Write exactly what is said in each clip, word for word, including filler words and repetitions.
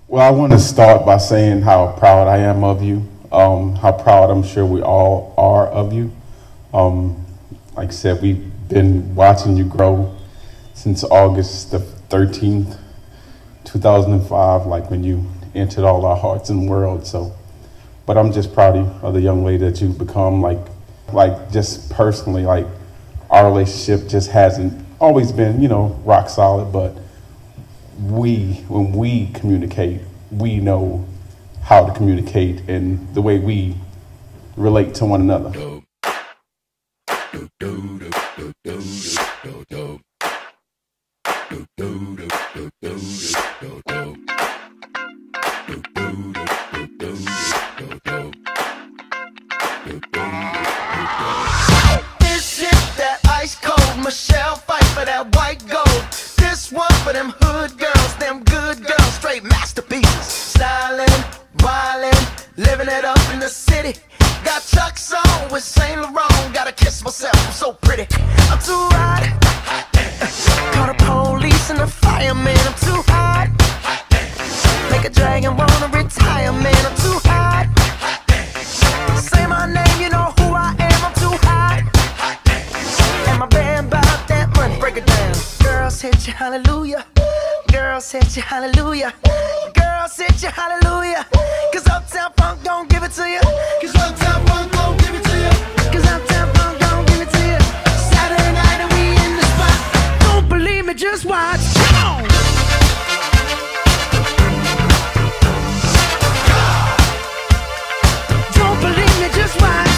Well, I want to start by saying how proud I am of you, um, how proud I'm sure we all are of you. Um, like I said, we've been watching you grow since August the thirteenth, two thousand five, like when you entered all our hearts and world. So, but I'm just proud of you, of the young lady that you've become. Like, like just personally, like our relationship just hasn't always been, you know, rock solid, but we, when we communicate, we know how to communicate and the way we relate to one another. This is that ice cold Michelle fight for that white gold. This one for them hood girls, them good girls, straight masterpieces. Stylin', wildin', living it up in the city. Got Chuck's on with Saint Laurent. Gotta kiss myself, I'm so pretty. I'm too hot. Call the police and the fireman. I'm too hot. Make a dragon wanna retire, man. I'm too hot. Say my name, you know who I am. I'm too hot. And my band bout that money. Break it down. Girls hit you, hallelujah. Girls hit you, hallelujah. Girls hit you, hallelujah. Cause Uptown Funk don't give it to you. Cause Uptown Funk don't give it to you. Cause Uptown Funk don't give it to you. Saturday night and we in the spot. Don't believe me, just watch. Come on. Don't believe me, just watch.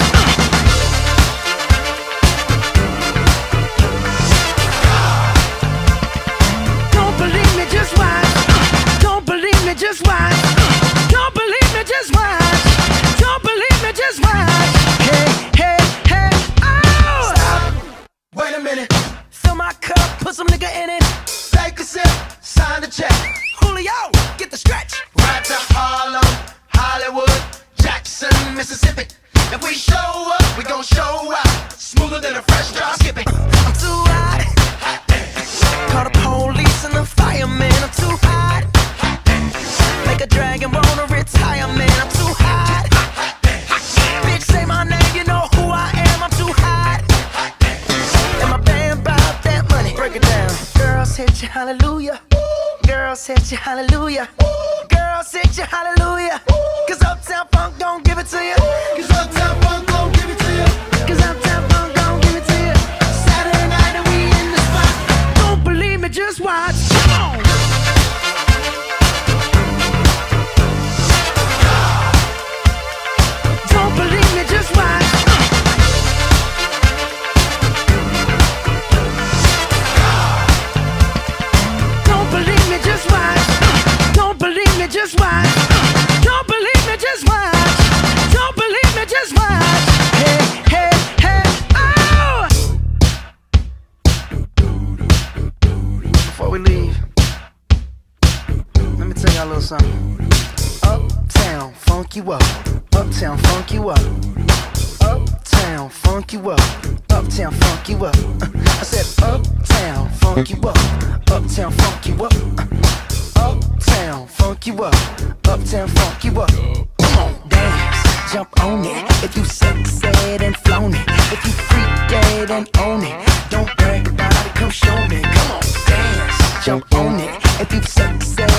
Don't believe me, just watch. Don't believe me, just watch. Don't believe me, just watch. Don't believe me, just watch. Hey, hey, hey, oh! Stop. Wait a minute. Fill my cup, put some nigga in it. Take a sip, sign the check. Julio, get the stretch. Right to Harlem, Hollywood, Jackson, Mississippi. If we show up, we gon' show out. Smoother than a fresh drop skipping. I'm too hot. Call the police and the fireman. I'm too hot. Make a dragon wanna retire, man. I'm too hot. Bitch, say my name, you know who I am. I'm too hot. And my band bout that money. Break it down. Girls hit you, hallelujah. Girls hit you, hallelujah. Girls hit you, hallelujah. Cause Uptown Funk don't give it to you. Cause Uptown Funk don't give it to you. Cause Uptown Funk don't give it to you. Saturday night and we in the spot. Don't believe me, just watch. Come on. Don't believe me, just watch. Don't believe me, just watch. Don't believe me, just watch. Don't believe me, just watch. Don't believe me, just watch. Hey, hey, hey, oh! Before we leave, let me tell y'all a little something. Uptown, funk you up. Uptown, funk you up. Uptown, funk you up. Uptown, funk you up. I said uptown, funk you up. Uptown, funk you up. Uptown, funk you up. Uptown, funk you up. Come on, dance, jump on it. If you sexed and flown it. If you freak dead and own it. Don't brag about it, come show me. Come on, dance, jump on it. If you sexed